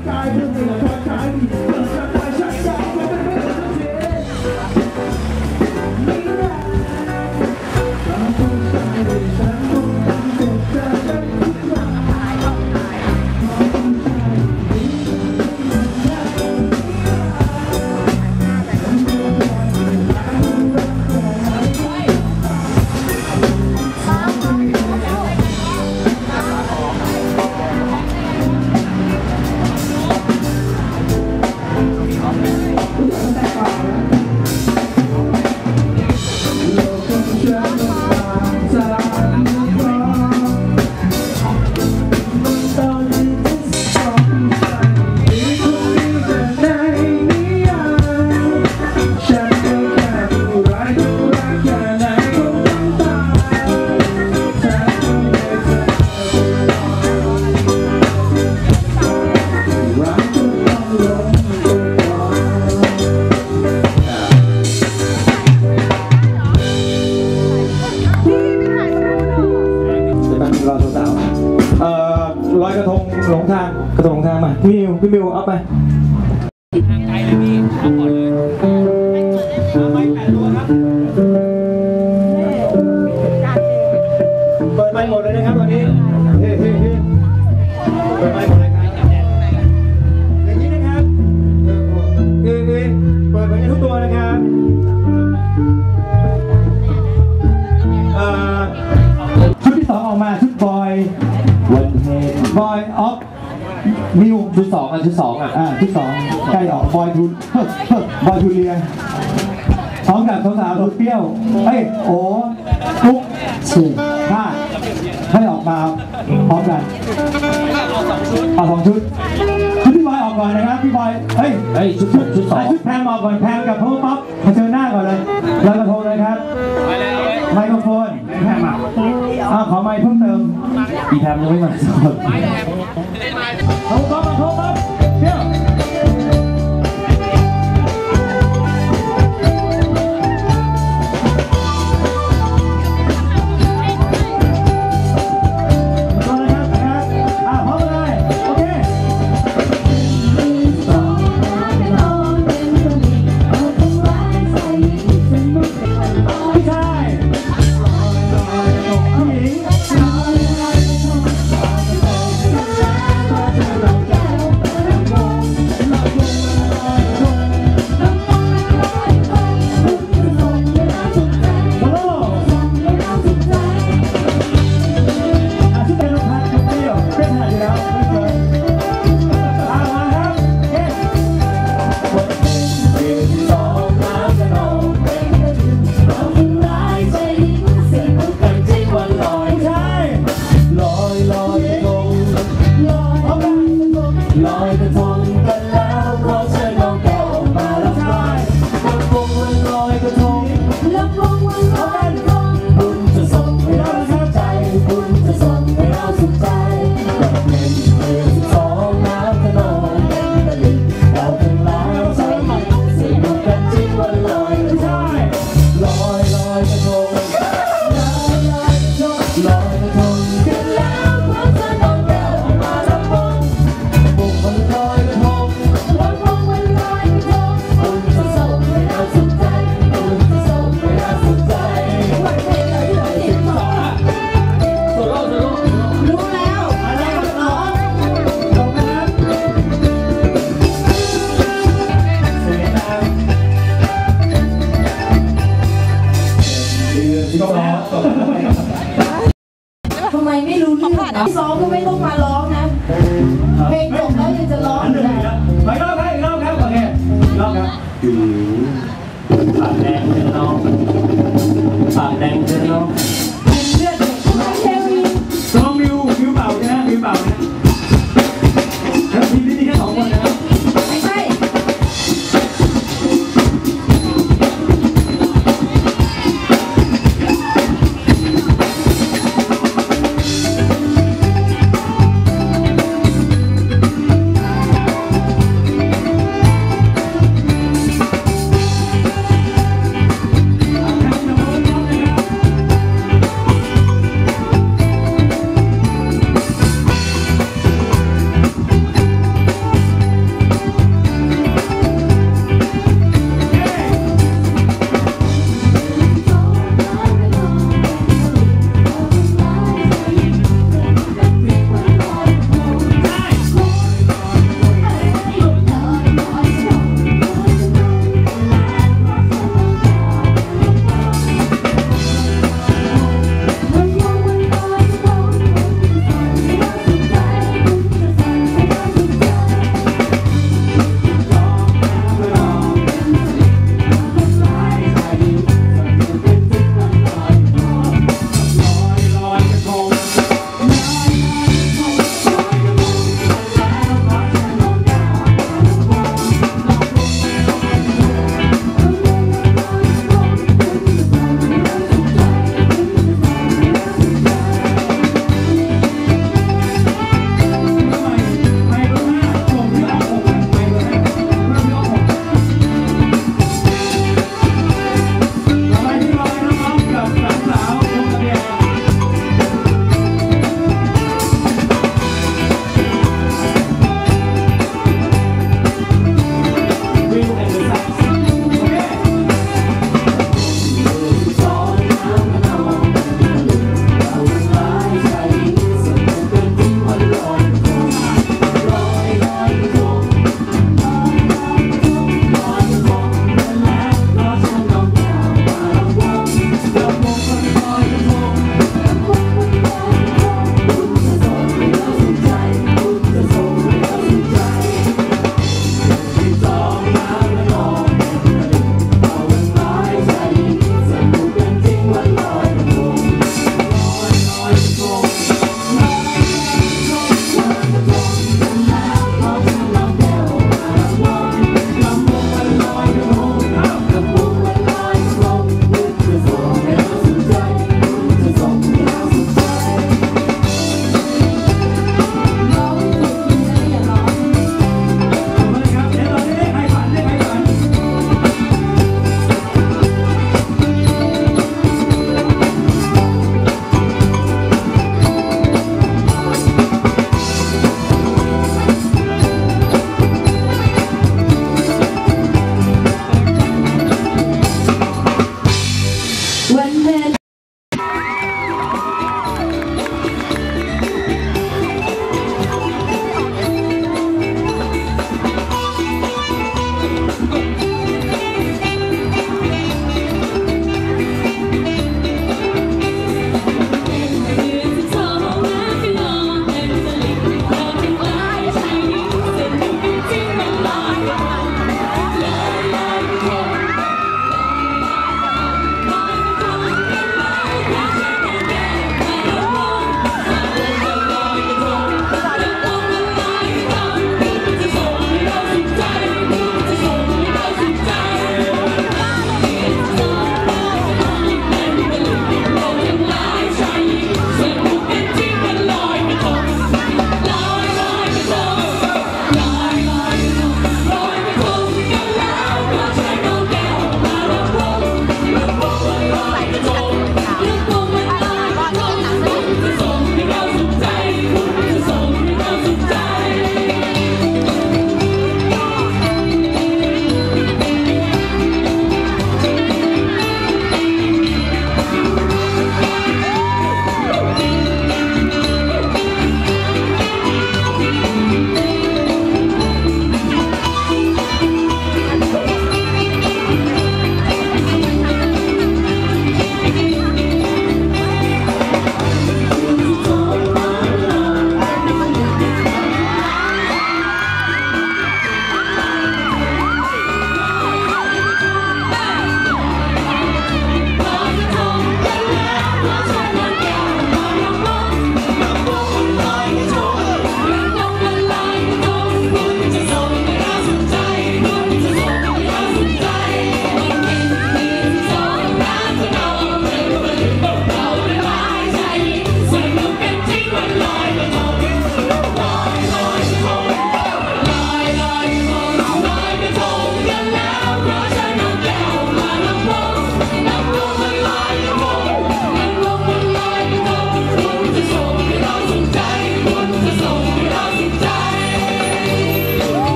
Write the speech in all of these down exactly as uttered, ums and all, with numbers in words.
ลอยกระทงหลงทางกระทงหลงทางมาพี่มิวพี่มิวเอาไปทางไกลเลยพี่เอาก่อนเลยไม่แปดตัวครับเปิดไปหมดเลยนะครับตอนนี้เฮ้เฮ้เฮ้เปิดไปหมดเลยครับอย่างนี้นะครับเฮ้เฮ้เปิดไปทุกตัวนะครับชุดที่สองออกมาชุดบอยวันเฮดบอยออฟมิวชุดสองอ่ะชุดสองอ่ะอ่าชุดสองใกล้ออกบอยทุนบอยทุเรียนพร้อมกับสาวๆชุดเปรี้ยวเฮ้ยโอ้ทุกสี่ห้าให้ออกมาพร้อมกันเอาสองชุดชุดพี่บอยออกก่อนนะครับพี่บอยเฮ้ยเฮ้ยชุดชุดชุดสองชุดแพงออกก่อนแพงกับพวกป๊อปมาเจอหน้าก่อนเลยลอยกระทงเลยครับไมโครโฟนแพงมาอ้าวขอไมค์เพิ่มเติมอีแพมยังไม่มาสดเอาป๊อปมาโทรป๊อปเดี๋ยวทำไมไม่รู้เรื่องนะซ้อมก็ไม่ต้องมาร้องนะเพลงจบแล้วยังจะร้องอยู่เลยไปรอบครับอีกรอบครับโอเครอบครับปากแดงเจอน้องปากแดงเจอน้องเลือดไม่เทวีน้องมิวมิวเปล่าใช่ไหมมิวเปล่านะแล้วทีนี้มีแค่สองคนนะครับไม่ใช่เ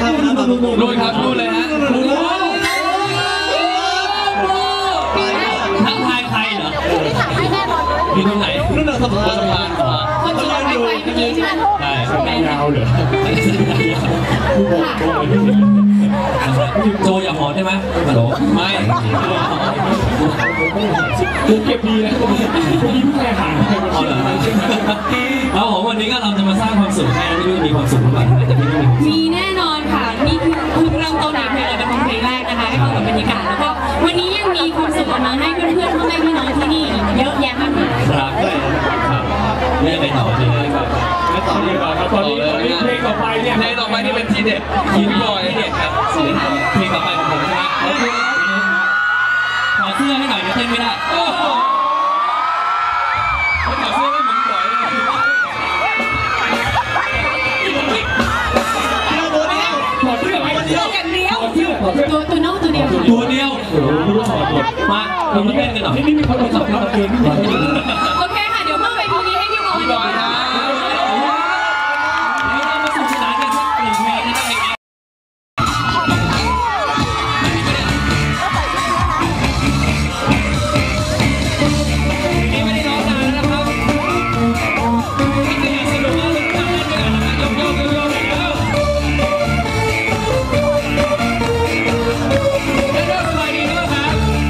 ลุยครับลุยเลยฮะทักทายใครเหรอมีตรงไหนนู่นน่ะสะพานสะพานคนที่เราไปเมื่อกี้ใช่ไหมใช่ยาวเหรอโจอย่าหอนได้ไหมฮัลโหลไม่เก็บดีนะยิ้มแค่หันเอาเหรอเอาผมวันนี้ก็เราจะมาสร้างความสุขให้พี่นุ่นมีความสุขบ้างมีแน่นอนค่ะนี่คือเพิ่งเริ่มต้นเองเพลงเราเป็นเพลงแรกนะคะให้เข้ากับบรรยากาศแล้วก็วันนี้ยังมีความสุขมาให้เพื่อนๆพ่อแม่พี่น้องที่นี่เยอะแยะมากมายครับครับเรื่องไปต่อที่นี่ก่อนไม่ต่อดีกว่าครับตอนนี้เพลงต่อไปเนี่ยเพลงต่อไปที่เป็นทีเด็ดทีบอยเด็ดครับเพลงต่อไปของผมใช่ไหมขอเสื้อให้หน่อยเดี๋ยวเต้นไม่ได้ขอเสื้อให้เหมือนบ่อยเลยขอเสื้อไปเดียวอย่างเดียวตัวตัวนอกตัวเดียวตัวเดียวมาเรามาเต้นกันหน่อยนี่มีคนมาสับเราเองโอเคค่ะเดี๋ยวมอบไปทีนี้ให้พี่บอยนะเรามาสนุกสนานกันสักหนึ่งเพลงนะครับนี่ไม่ได้ร้องนานแล้วนะครับสนุกมากเลยทำงานด้วยกันนะครับโยกโยกโยกโยกแล้วก็สบายดีนะครับ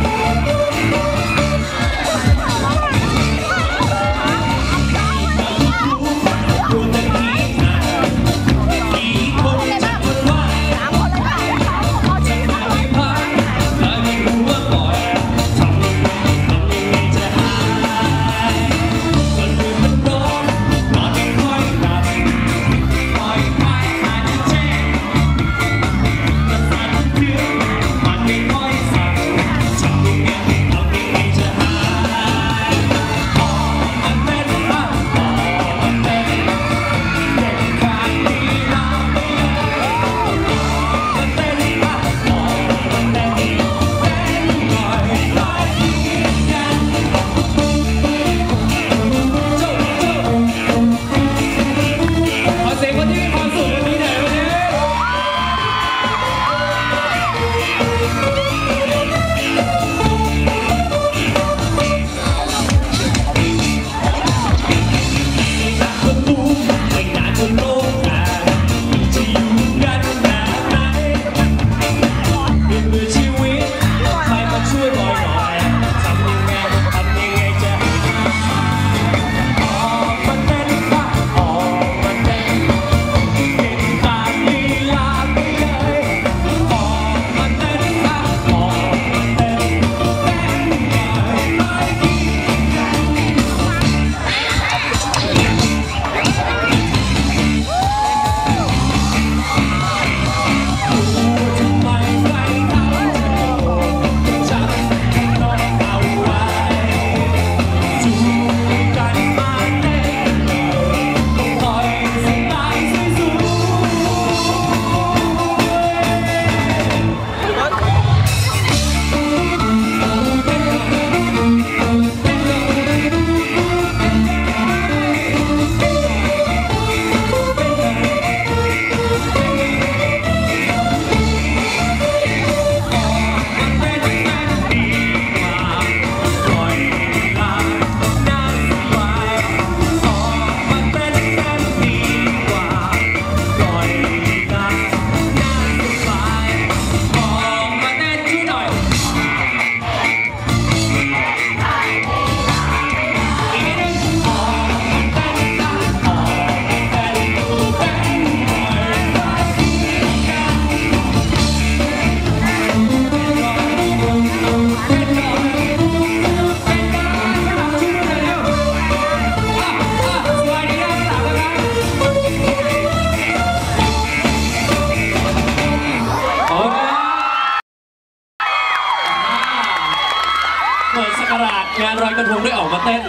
งานลอยกระทงได้ออกมาเต้น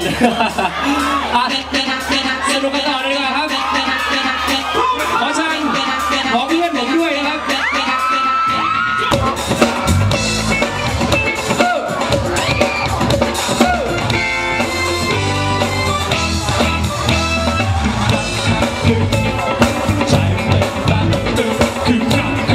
สนุกกันต่อเลยดีกว่าครับขอเชิญขอเพื่อนผมด้วยนะครับใจมันตั้งตึงขึ้น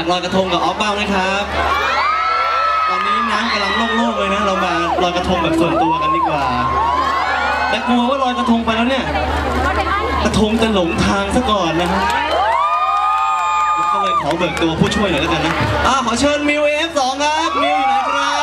ลอยกระทงกับออฟบ้างไหมครับตอนนี้น้ำกำลังโล่งๆเลยนะเรามาลอยกระทงแบบส่วนตัวกันดีกว่าแต่กลัวว่าลอยกระทงไปแล้วเนี่ยกระทงจะหลงทางซะก่อนนะฮะก็เลยขอเบิกตัวผู้ช่วยหน่อยแล้วกันนะอ่าขอเชิญมิว เอ เอฟ สอง ครับมิวอยู่ไหนครับ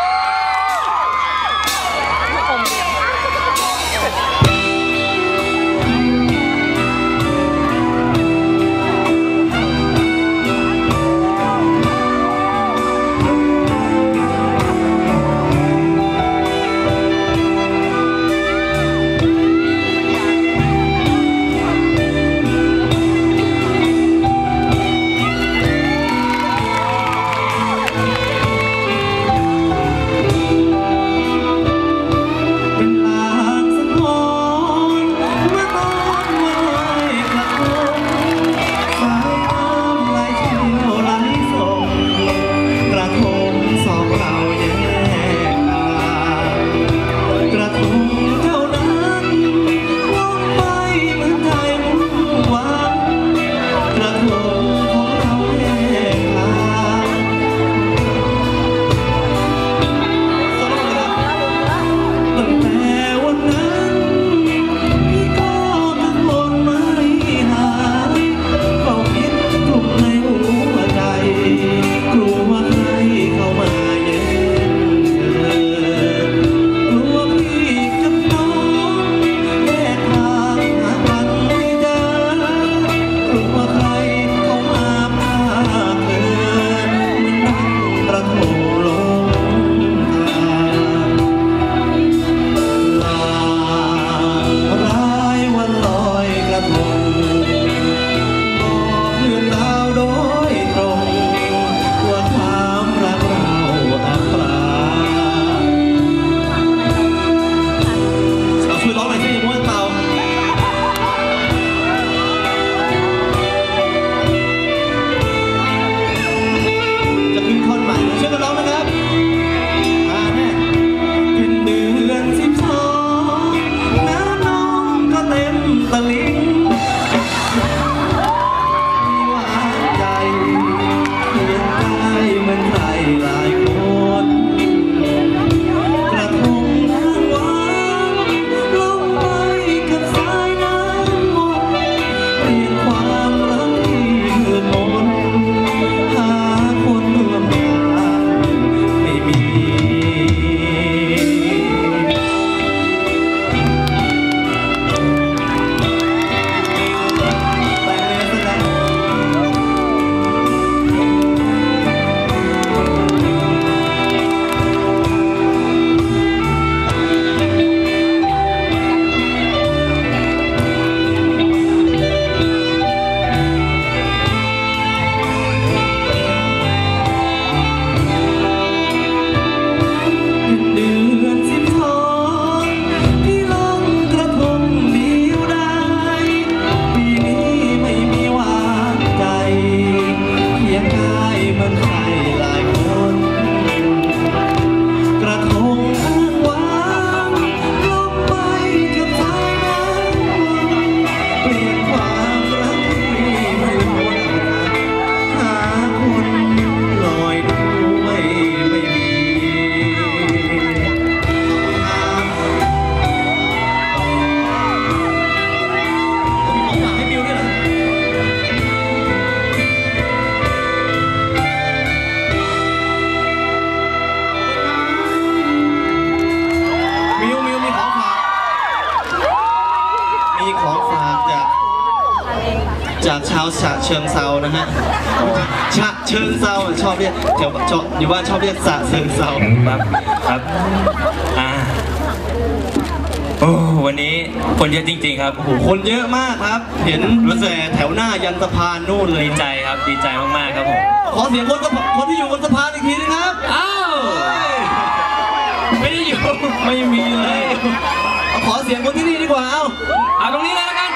จากชาวฉะเชิงเซานะฮะฉะเชิงเซาชอบเรียกแถวชอบอยู่บ้านชอบเรียกฉะเชิงเซาครับครับอ่าโอ้วันนี้คนเยอะจริงๆครับโอ้โหคนเยอะมากครับเห็นรู้สึกแถวหน้ายันสะพานนู่นเลยดีใจครับดีใจมากๆครับผมขอเสียงคนคนที่อยู่บนสะพานอีกทีนะครับอ้าวไม่ได้อยู่ไม่มีเลยขอเสียงคนที่นี่ดีกว่าเอาเอาตรงนี้เลยแล้วกัน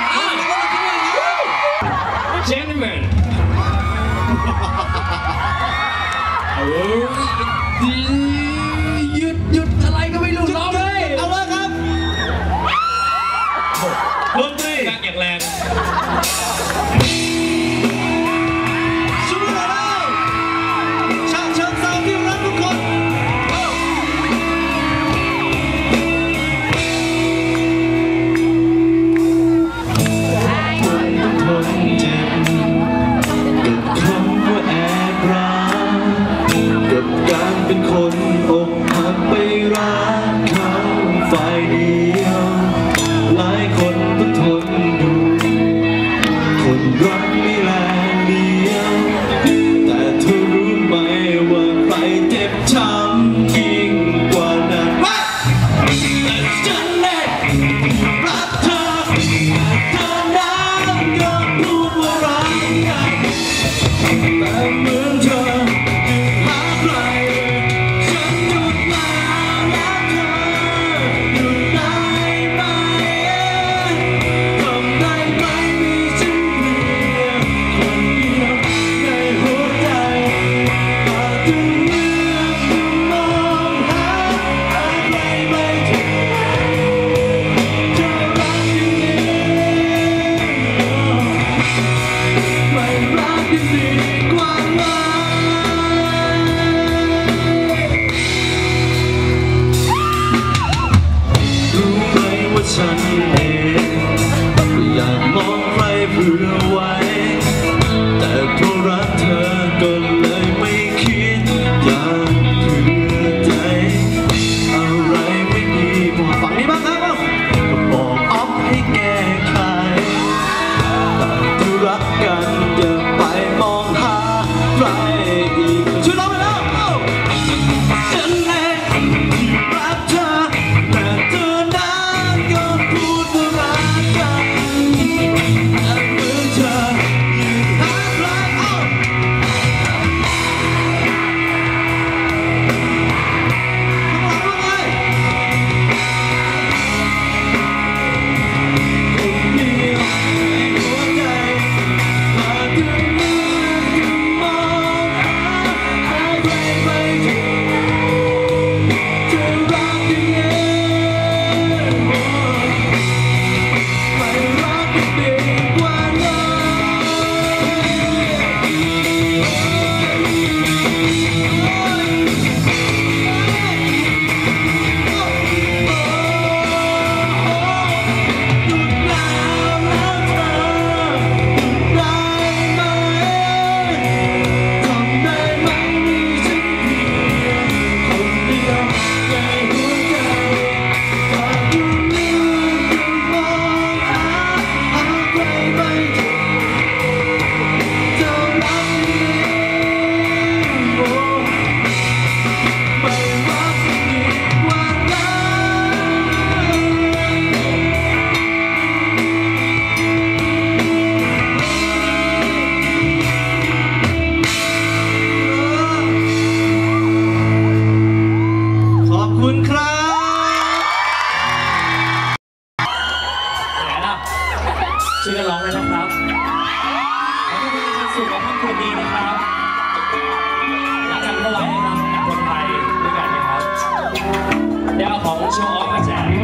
Gentlemen หยุดหยุดอะไรก็ไม่รู้ร้องเลยเอาเลยครับดนตรีแรงอย่างแรงสู้แล้วช่วยกันร้องเลยนะครับขอให้ทุกคนมีความสุขและค่ำคืนดีนะครับรักกันเข้าไว้นะครับคนไทยด้วยกันนะครับเดี๋ยวเอาของโชว์ออฟมาแจก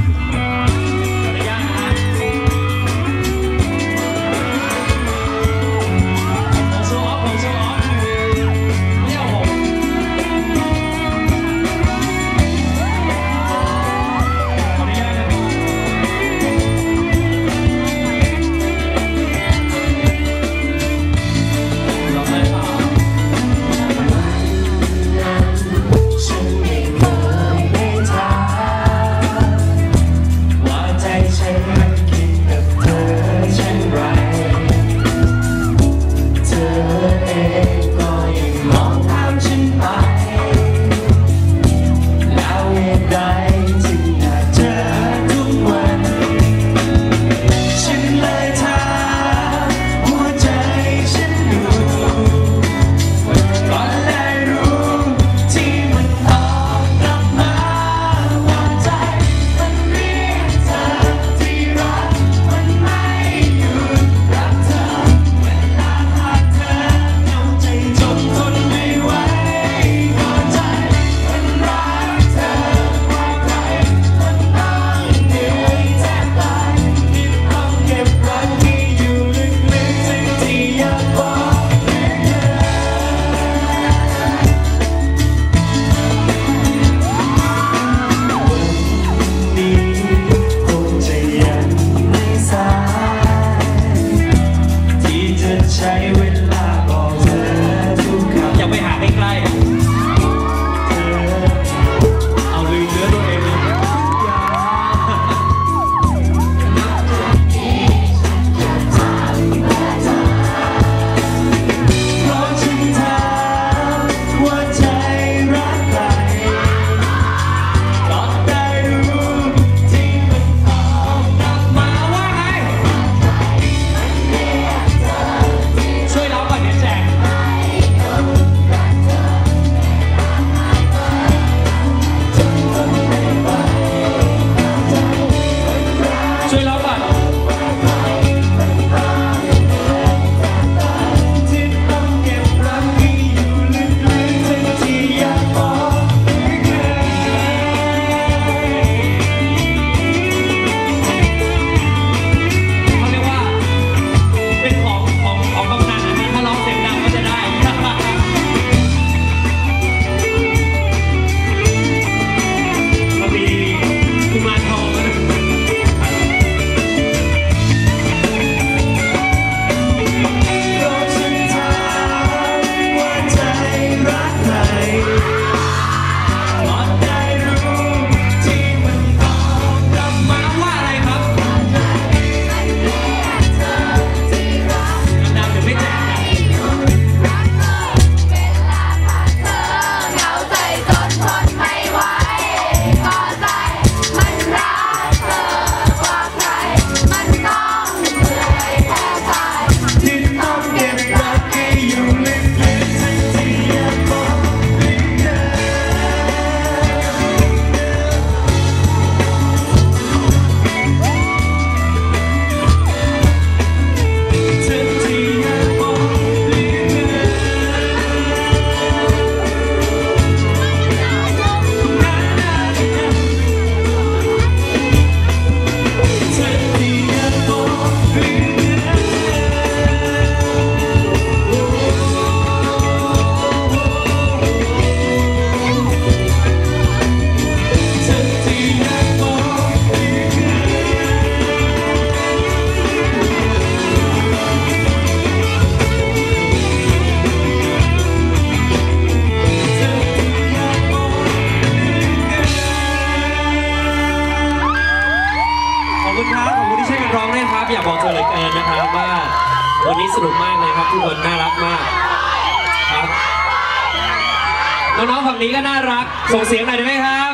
อยากบอกเธอเลยเกินนะครับว่าวันนี้สนุกมากเลยครับทุกคนน่ารักมากครับน้องๆฝั่งนี้ก็น่ารักส่งเสียงหน่อยได้ไหมครับ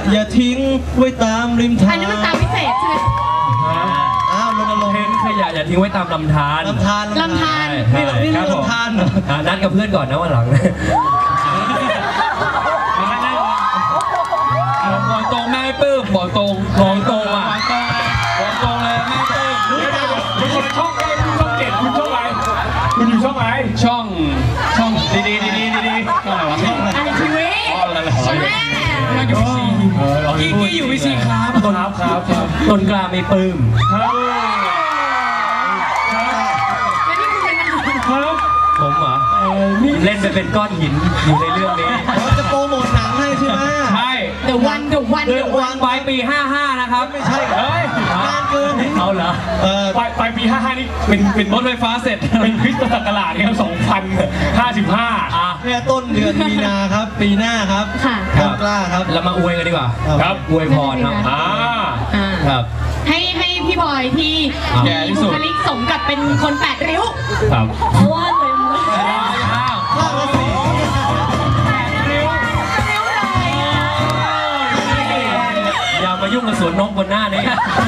อย่าทิ้งไว้ตามริมทางอันนี้มันตามพิเศษใช่ไหมอ้าวรณรงค์เห็นขยะอย่าทิ้งไว้ตามลำธารลำธารลำธารนี่เรานี่เราลำธารเหรออ่านัดกับเพื่อนก่อนนะวันหลังบอกตรงแม่ไม่ปลื้มบอกตรงบอกตรงอ่ะบอกตรงเลยแม่ปลื้มคุณคนละช่องได้คุณช่องเจ็ดคุณช่องอะไรคุณอยู่ช่องไหนช่องช่องดีดีดีดีดีช่องอะไรวะอะไรทีวีใช่ไหมกี้กี้อยู่วิซีครับครับครับครับต้นกล้าไม่ปลื้มครับแล้วนี่คุณเป็นอะไรครับผมเหรอเล่นไปเป็นก้อนหินอยู่ในเรื่องนี้เราจะโปรโมทหนังให้ใช่ไหมใช่เดี๋ยววันเดี๋ยววันเดืเดี๋อย นววัวัน นปลายปีห้าห้านะครับไม่ใช่เฮ้ยนานเกินเอาเหรอเออปลายปลายปีห้าห้านี่เป็นเป็นรถไฟฟ้าเสร็จเป็นคริสตศักราชครับสองพันห้าสิบห้าอ่ะเนี่ยต้นเดือนมีนาครับ ปีหน้าครับค่ะต้นกล้าครับเรามาอวยกันดีกว่าครับอวยพรครับอ่าอ่าครับให้ให้พี่บอยที่อ่ะมีบุคลิกสมกับเป็นคนแปดริ้วครับเพราะว่าเลยอ้าวข้างละสีริ้วเลยอย่ามายุ่งกับสวนนกบนหน้านี้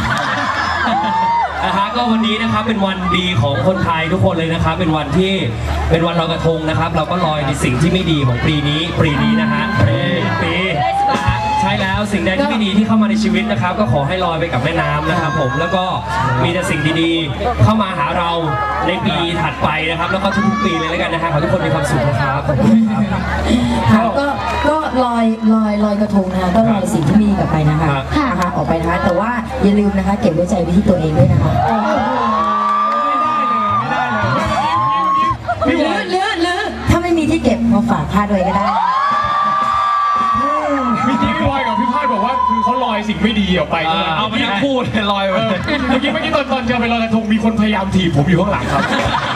นะฮะก็วันนี้นะครับเป็นวันดีของคนไทยทุกคนเลยนะครับเป็นวันที่เป็นวันลอยกระทงนะครับ เราก็ลอยในสิ่งที่ไม่ดีของปีนี้ปีนี้นะฮะปีปีนะฮะใช่แล้วสิ่งใดที่ไม่ดีที่เข้ามาในชีวิตนะครับ ก็ขอให้ลอยไปกับแม่น้ำนะครับ ผมแล้วก็มีแต่สิ่งดีๆ เข้ามาหาเราในปีถัดไปนะครับ แล้วก็ทุกๆปีเลยแล้วกันนะฮะขอให้ทุกคนมีความสุขนะครับขอบคุณครับค่ะก็ก็ลอยลอยลอยกระทงนะคะก็ลอยสิ่งที่ไมดีกลับไปนะคะครับนะคะออกไปนะคะแต่ว่าอย่าลืมนะคะ เก็บไว้ใจไว้ที่ตัวเองด้วยนะคะ หรือหรือหรือถ้าไม่มีที่เก็บมาฝากพาดไว้ก็ได้เมื่อกี้พี่บอยกับพี่พาดบอกว่าคือเขาลอยสิ่งไม่ดีออกไปใช่ไหมเอาไปทั้งคู่เลยลอยไปเออเมื่อกี้เมื่อกี้ตอนตอนจะไปลอยกระทงมีคนพยายามถีบผมอยู่ข้างหลังครับ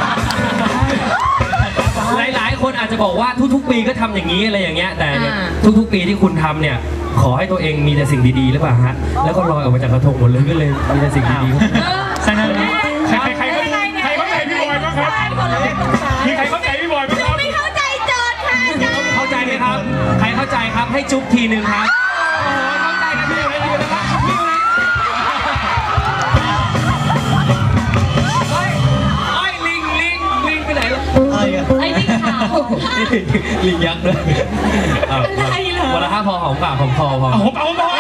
หลายๆ คนอาจจะบอกว่าทุกๆ ปีก็ทำอย่างนี้อะไรอย่างเงี้ยแต่เนี่ยอ่าทุกๆ ปีที่คุณทำเนี่ยขอให้ตัวเองมีแต่สิ่งดีๆหรือเปล่าฮะแล้วก็ลอยออกมาจากกระทงหมดเลยก็เลยมีแต่สิ่งดีๆใช่ไหมใครใครใครใครใครเข้าใจพี่บอยบ้างครับมีใครเข้าใจพี่บอยบ้างครับไม่เข้าใจโจทย์ค่ะอาจารย์เข้าใจไหมครับใครเข้าใจครับให้จุ๊บทีหนึ่งครับเข้าใจนะพี่อยู่นะพี่อยู่นะเฮ้ยเฮ้ยลิงลิงลิงไปไหนล่ะอะไรกันไอ้ลิงขาวลิงยักษ์ด้วยเอาอะไรเหรอวันละห้าพอหอมปากหอมคอพอเอาผมเอาบอย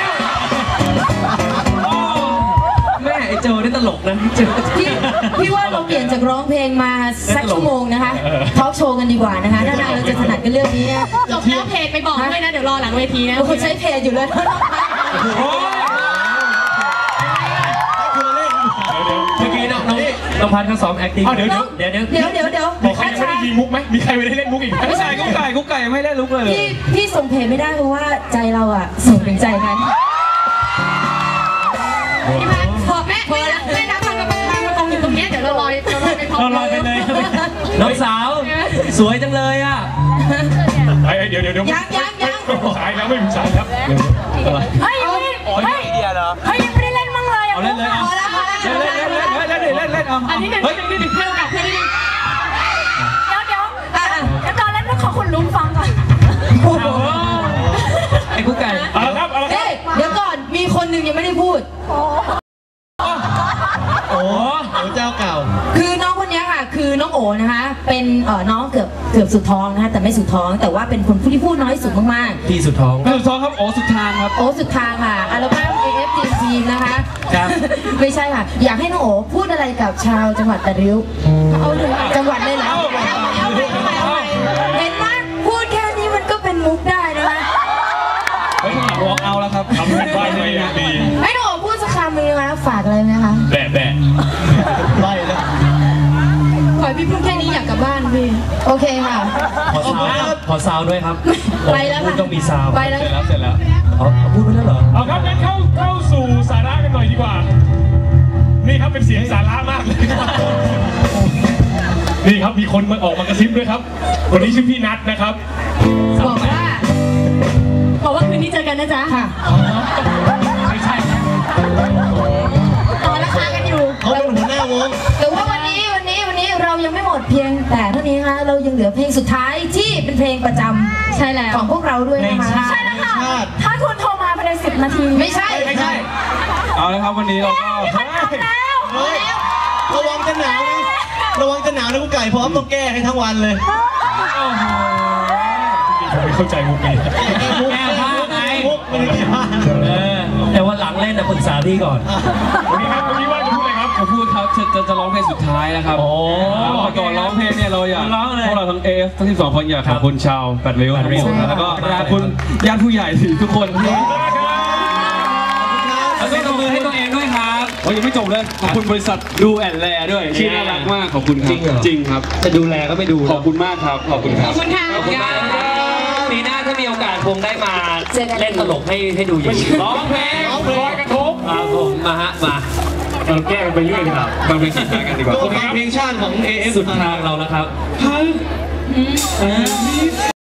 แม่ไอ้โจนี่ตลกนะโจพี่พี่ว่าเราเปลี่ยนจากร้องเพลงมาสักชั่วโมงนะคะทอล์กโชว์กันดีกว่านะคะถ้าเราจะถนัดกันเรื่องนี้นะจบแล้วเพลงไปบอกด้วยนะ เดี๋ยวรอหลังเวทีนะโอ้โหใช้เพจอยู่เลยโอ้ยเมื่อกี้น้องน้องน้องพัดเขาซ้อม acting เดี๋ยวเดี๋ยวเดี๋ยวเดี๋ยวเดี๋ยวเดี๋ยวเดี๋ยวมีใครยังไม่ได้ยิงมุกไหมมีใครไม่ได้เล่นมุกอีกไหมกุ๊กไก่กุ๊กไก่กุ๊กไก่ยังไม่ได้ลุกเลยพี่พี่ส่งเพจไม่ได้เพราะว่าใจเราอะส่งถึงใจกันพี่พัดขอแม่แม่นับแม่นับพันมาพันมาตรงอยู่ตรงเนี้ยเดี๋ยวเราลอยเราลอยไปพร้อมเราลอยไปเลยน้องสาวสวยจังเลยอ่ะไอ้เดี๋ยวเดี๋ยวเดี๋ยวยังยังยังสายแล้วไม่มีสายแล้วเฮ้ยเฮ้ยเฮ้ยเฮ้ยยังไม่ได้เล่นมั่งเลยอ่ะเอาเล่นเลยเอาพอแล้วพอแล้วเล่นเล่นเล่นเล่นเล่นเล่นเล่นเอาอันนี้หนึ่งเฮ้ยหนึ่งหนึ่งเท่ากับเพื่อนนิดนึงเดี๋ยวเดี๋ยวอ่ะอ่ะเดี๋ยวตอนเล่นต้องขอคุณลุงฟังก่อนไอ้กุ๊กไก่เอาละครับเอาละครับเฮ้ยเดี๋ยวก่อนมีคนหนึ่งยังไม่ได้พูดโอ้โหเจ้าเก่าคือน้องคนนี้ค่ะ คือน้องโอนะคะ เป็นเอ่อน้องเกือบเกือบสุดท้องนะคะแต่ไม่สุดท้อง แต่ว่าเป็นคนผู้ที่พูดน้อยสุดมากพี่สุดท้องสุดท้องครับโอ้สุดทางครับๆโอสุดทางค่ะอัลบั้ม เอ เอฟ Dream Team นะคะครับไม่ใช่ค่ะ อยากให้น้องโอพูดอะไรกับชาวจังหวัดตะริ้วเอาเลยจังหวัดเลยเหรอเอาไปเอาไปเอาไปเห็นไหมพูดแค่นี้มันก็เป็นมุกได้นะคะเฮ้ยข้างหลังวอล์กเอาแล้วครับทำเป็นบ้านไม่ดีให้น้องโอพูดสักคำหนึงนะคะฝากอะไรไหมคะแบะแบะไล่แล้วขอให้พี่พูดแค่นี้อยากกลับบ้านพี่โอเคค่ะขอซาวด์ขอซาวด์ด้วยครับไปแล้วค่ะพูดต้องมีซาวด์ไปแล้วเสร็จแล้วเสร็จแล้วอ๋อพูดไปแล้วเหรอเอาครับงั้นเข้าเข้าสู่สาระกันหน่อยดีกว่า นี่ครับเป็นเสียงสาระมากเลยครับนี่ครับมีคนมาออกมากระซิบด้วยครับคนนี้ชื่อพี่นัทนะครับบอกว่าบอกว่าคืนนี้เจอกันนะจ๊ะค่ะไม่ใช่นะต่อราคากันอยู่เขาเป็นหัวหน้าวงแต่ว่าวันนี้วันนี้วันนี้เรายังไม่หมดเพียงแต่เท่านี้นะคะเรายังเหลือเพลงสุดท้ายที่เป็นเพลงประจำใช่แล้วของพวกเราด้วยนะคะใช่แล้วค่ะชาติถ้าคุณโทรมานาทีไม่ใช่ไม่ใช่เอาละครับวันนี้เราก็เฮ้ยระวังจะหนาวนะระวังจะหนาวนะกูไก่พร้อมต้องแก้ให้ทั้งวันเลยผมไม่เข้าใจมุกนี้แก้ผ้าไงมุกไม่ได้แก้ผ้าเออแต่วันหลังเล่นนะปรึกษาพี่ก่อนวันนี้ครับวันนี้ว่าจะพูดอะไรครับจะพูดครับจะจะจะร้องเพลงสุดท้ายนะครับโอ้แต่ก่อนร้องเพลงเนี่ยเราอยากร้องเลยพวกเราทั้งเอฟทั้งที่สองคนอยากขอบคุณชาวแปดริ้วทั้งหมดนะแล้วก็ขอบคุณญาติผู้ใหญ่ทุกคนที่แล้วก็ตบมือให้ตัวเองด้วยครับโอ้ยยังไม่จบเลยขอบคุณบริษัทดูแอนแลด้วยชื่อน่ารักมากขอบคุณครับจริงครับจะดูแลก็ไม่ดูขอบคุณมากครับขอบคุณครับขอบคุณค่ะขอบคุณมากครับปีหน้าถ้ามีโอกาสคงได้มาเล่นตลกให้ให้ดูอย่างนี้ร้องเพลงร้องเพลงลอยกระทงครับผมมาฮะมาเราแก้กันไปเรื่อยเลยครับฟังเพลงสุดท้ายกันดีกว่าเพลงชาติของ เอ เอฟสุดทางเราแล้วครับ